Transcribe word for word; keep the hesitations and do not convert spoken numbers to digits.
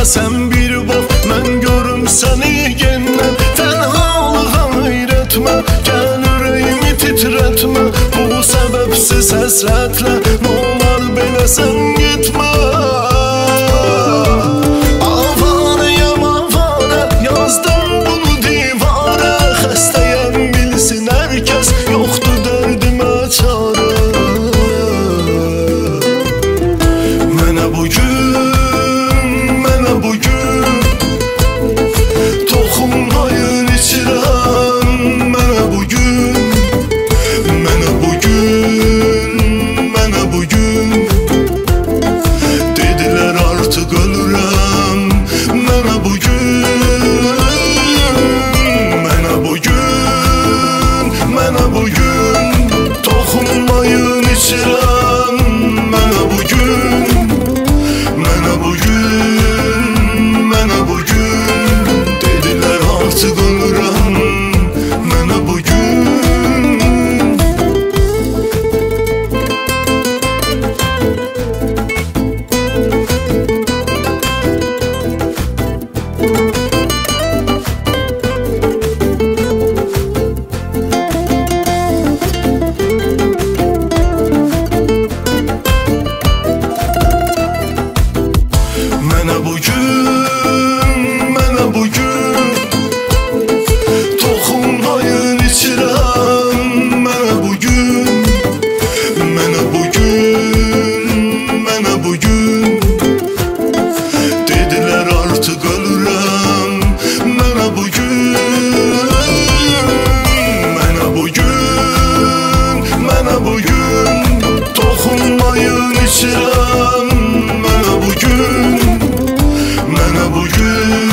sən bir bax, mən görüm səni yenə. Tənhalığa öyrətmə, gəl ürəyimi titrətmə. Bu səbəbsiz həsrətlə, nolar belə sən getmə. Avarıyam avara, yazdım bunu divara. Xəstəyəm bilsin hər kəs, yoxdur dərdimə çarə. Mənə bugün, mənə bugün toxunmayın içirəm. Mənə bugün, mənə bugün, mənə bugün dedilər artıq ölürəm. Mənə bugün, mənə bugün, mənə bugün toxunmayın içirəm. Mənə bugün, mənə bugün, mənə bugün dedilər artıq ölürəm. Mənə bugün. Mənə bugün, mənə bugün toxunmayın içirəm. Mənə bugün, mənə bugün, mənə bugün dedilər artıq ölürəm. Mənə bugün, mənə bugün, mənə bugün toxunmayın içirəm. Mənə bugün, mənə bugün.